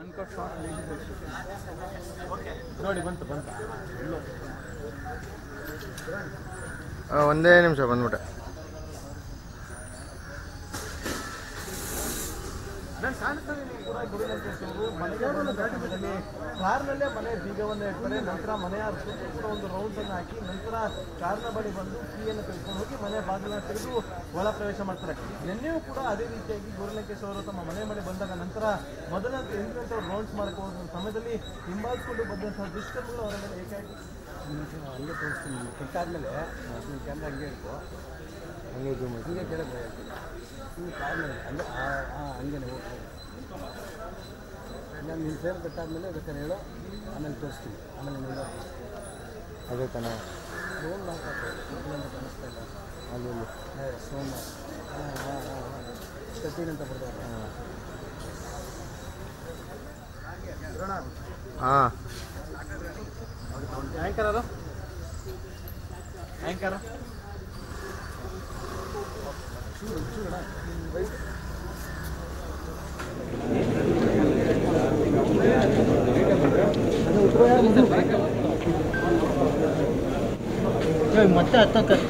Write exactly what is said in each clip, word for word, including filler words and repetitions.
ನೋಡಿ ಬಂತು ಬಂತು ಒಂದೇ ನಿಮಿಷ ಬಂದ್ಬಿಟ್ಟೆ. ನಾನು ಕಾಣಿಸ್ತಾನೆ ಕೂಡ ಗೌರಿ ಲಂಕೇಶ್ ಅವರು ಮನೆಗೆ ಬಂದಲ್ಲಿ ಕಾರ್ನಲ್ಲೇ ಮನೆ ಬೀಗವನ್ನು ಇಡ್ತಾರೆ. ನಂತರ ಮನೆಯ ಸುತ್ತ ಒಂದು ರೌಂಡ್ ಅನ್ನು ಹಾಕಿ ನಂತರ ಕಾರ್ನ ಬಳಿ ಬಂದು ಕೀಯನ್ನು ತೆಗೆದುಕೊಂಡು ಹೋಗಿ ಮನೆ ಬಾಗಿಲನ್ನು ತೆಗೆದು ಒಳ ಪ್ರವೇಶ ಮಾಡ್ತಾರೆ. ನಿನ್ನೆಯೂ ಕೂಡ ಅದೇ ರೀತಿಯಾಗಿ ಗೌರಿ ಲಂಕೇಶ್ ಅವರು ತಮ್ಮ ಮನೆ ಮೇಲೆ ಬಂದಾಗ ನಂತರ ಮೊದಲ ಎಂಟು ಗಂಟೆ ರೌಂಡ್ಸ್ ಮಾಡಕ್ಕೆ ಹೋದ ಸಮಯದಲ್ಲಿ ಹಿಂಬಾಲಿಸಿಕೊಂಡು ಬಂದಂತಹ ದುಷ್ಕರ್ಮಿಗಳು ಅವರ ಮೇಲೆ ಏಕಾಏಕಿ ಹಂಗೆ ತೋರಿಸ್ತೀನಿ. ಕೆಟ್ಟಾದ್ಮೇಲೆ ನೀವು ಕ್ಯಾಮ್ರಾ ಹಂಗೆ ಇಡ್ಕೊ, ಹಂಗೆ ಇದು ಮಾಡಿ ಹಂಗೆ ಕೆಳಗೆ ನೀವು ಕಾರ್ನಲ್ಲಿ ಹಂಗೆ ಹಾಂ ಹಂಗೆ ಹೋಗ್ತೀವಿ. ನಾನು ನಿಮ್ಮ ಫೇರ್ ಕಟ್ಟಾದ್ಮೇಲೆ ಬೇಕಾದ್ರೆ ಹೇಳೋ, ಆಮೇಲೆ ತೋರಿಸ್ತೀವಿ. ಆಮೇಲೆ ನೀವು ಅದೇ ತಾನೆ ಫೋನ್ ಮಾತಾಡ್ತಾರೆ ಅಂತ ಕಾಣಿಸ್ತಾ ಇಲ್ಲ ಅಲ್ಲಿ ಸೋಮ ಹಾಂ ಹಾಂ ಹಾಂ ಹಾಂ ಸತೀನ್ ಅಂತ ಬರ್ತಾರೆ. ಹಾಂ ಆ್ಯಂಕರ್ ಅದು ಆ್ಯಂಕರ್ ಮತ್ತೆ ಹತ್ತೋ ಕಷ್ಟ.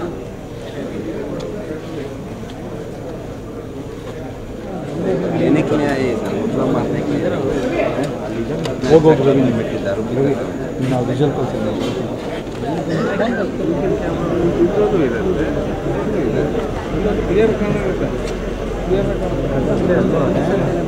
लेने के लिए आए मतलब मारने के लिए वो वो भी मिट्टी दारू ना विजुअल को से तो इधर क्लियर करना है क्लियर करना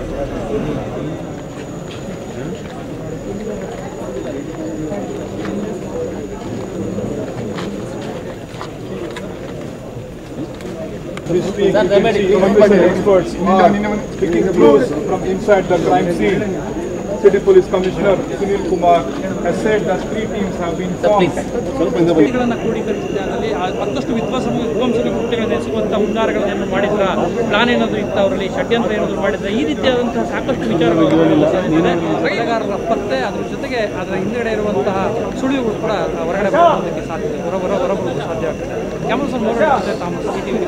This week, experts are picking clues from inside the crime scene. City Police Commissioner Sunil Kumar has said that three teams have been formed. ಕೃತಿಗಳನ್ನು ಕ್ರೋಢೀಕರಿಸಿದಲ್ಲಿ ಮತ್ತಷ್ಟು ವಿಧ್ವಂಸ ವಿಧ್ವಂಸಕ ಕೃತ್ಯಗಳನ್ನು ಎಸಗುವಂಥ ಹುನ್ನಾರಗಳನ್ನು ಮಾಡಿದ್ರ, ಪ್ಲಾನ್ ಏನಾದರೂ ಇತ್ತು ಅವರಲ್ಲಿ, ಷಡ್ಯಂತ್ರ ಏನಾದರೂ ಮಾಡಿದ್ರೆ, ಈ ರೀತಿಯಾದಂತಹ ಸಾಕಷ್ಟು ವಿಚಾರಗಳು ಕೊಲೆಗಾರರ ಪತ್ತೆ, ಅದ್ರ ಜೊತೆಗೆ ಅದರ ಹಿಂದುಗಡೆ ಇರುವಂತಹ ಸುಳಿವುಗಳು ಕೂಡ ಹೊರಗಡೆ ಬರೋದಕ್ಕೆ ಸಾಧ್ಯತೆ ಹೊರ ಹೊರ ಹೊರಬರೋದು ಸಾಧ್ಯ ಆಗ್ತದೆ. ಕ್ಯಾಮರಾ ನೋಡೋಣ ತಾಮಸ್ ಸಿ ಟಿ ವಿ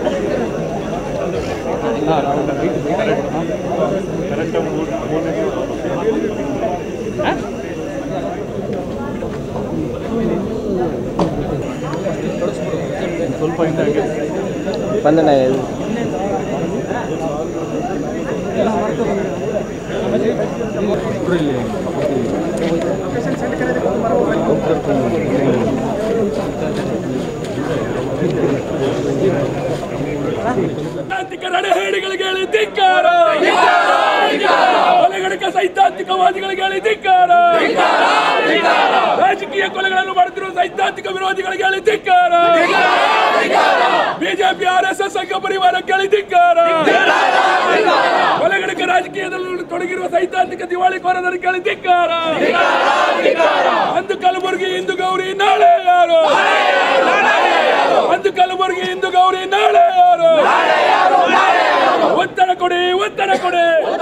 ಸ್ವಲ್ಪ ಹಿಂದೆ ಬಂದಣ್ಣ ರಣಹೇಡಿಗಳಿಗೆ ಧಿಕ್ಕಾರ, ಕೊಲೆಗಡಕ ಸೈದ್ಧಾಂತಿಕವಾದಿಗಳಿಗೆ ಧಿಕ್ಕಾರ, ರಾಜಕೀಯ ಕೊಲೆಗಳನ್ನು ಮಾಡುತ್ತಿರುವ ಸೈದ್ಧಾಂತಿಕ ವಿರೋಧಿಗಳಿಗೆ ಧಿಕ್ಕಾರ, ಬಿಜೆಪಿ ಆರ್ ಎಸ್ ಎಸ್ ಸಂಘ ಪರಿವಾರಕ್ಕೆ ಧಿಕ್ಕಾರ, ಕೊಲೆಗಡಕ ರಾಜಕೀಯದಲ್ಲಿ ತೊಡಗಿರುವ ಸೈದ್ಧಾಂತಿಕ ದಿವಾಳಿಕೋರರಿಗೆ ಧಿಕ್ಕಾರ. ಅಂದು ಕಲಬುರಗಿ ಇಂದು ಗೌರಿ ನಾಳೆ ಯಾರು, ಅಂದು ಕಲಬುರಗಿ ಇಂದು ಗೌರಿ ನಾಳೆ ಯಾರು, ಒತ್ತಡ ಕೊಡಿ ಒತ್ತಡ ಕೊಡಿ.